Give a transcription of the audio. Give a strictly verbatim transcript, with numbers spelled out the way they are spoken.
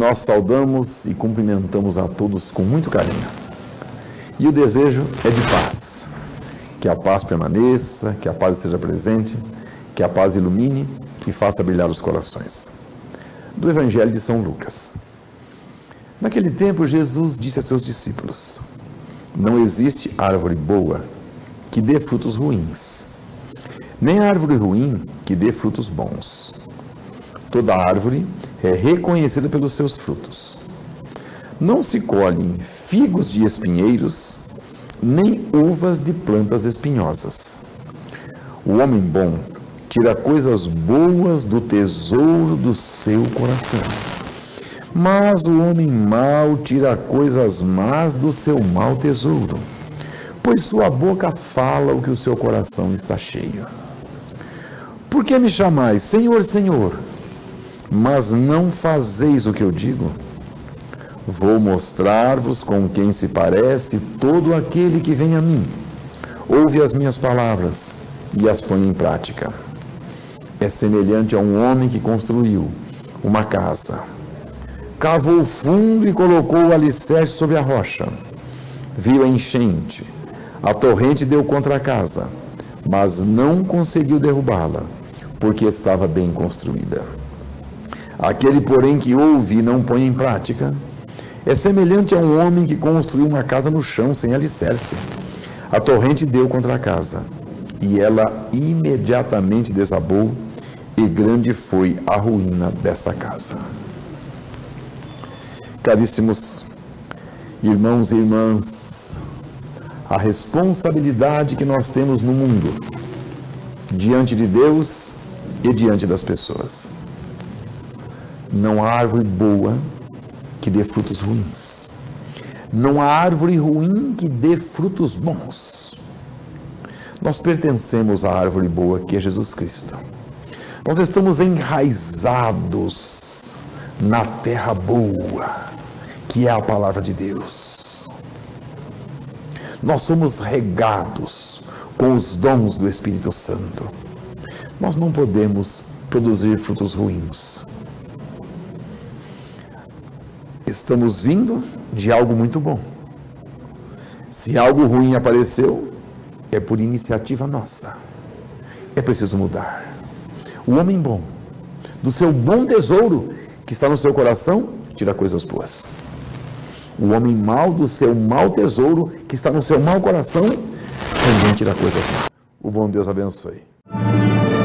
nós saudamos e cumprimentamos a todos com muito carinho. E o desejo é de paz. Que a paz permaneça, que a paz esteja presente, que a paz ilumine e faça brilhar os corações. Do Evangelho de São Lucas. Naquele tempo, Jesus disse a seus discípulos: não existe árvore boa que dê frutos ruins, nem árvore ruim que dê frutos bons. Toda árvore é reconhecida pelos seus frutos. Não se colhem figos de espinheiros, nem uvas de plantas espinhosas. O homem bom tira coisas boas do tesouro do seu coração, mas o homem mau tira coisas más do seu mau tesouro, pois sua boca fala o que o seu coração está cheio. Por que me chamais Senhor, Senhor, mas não fazeis o que eu digo? Vou mostrar-vos com quem se parece todo aquele que vem a mim. Ouve as minhas palavras e as põe em prática. É semelhante a um homem que construiu uma casa. Cavou fundo e colocou o alicerce sobre a rocha. Viu a enchente. A torrente deu contra a casa, mas não conseguiu derrubá-la, porque estava bem construída. Aquele, porém, que ouve e não põe em prática, é semelhante a um homem que construiu uma casa no chão sem alicerce. A torrente deu contra a casa, e ela imediatamente desabou, e grande foi a ruína dessa casa. Caríssimos irmãos e irmãs, a responsabilidade que nós temos no mundo, diante de Deus e diante das pessoas. Não há árvore boa que dê frutos ruins. Não há árvore ruim que dê frutos bons. Nós pertencemos à árvore boa, que é Jesus Cristo. Nós estamos enraizados na terra boa, que é a palavra de Deus. Nós somos regados com os dons do Espírito Santo. Nós não podemos produzir frutos ruins. Estamos vindo de algo muito bom. Se algo ruim apareceu, é por iniciativa nossa. É preciso mudar. O homem bom, do seu bom tesouro que está no seu coração, tira coisas boas. O homem mau, do seu mau tesouro que está no seu mau coração, também tira coisas más. O bom Deus abençoe.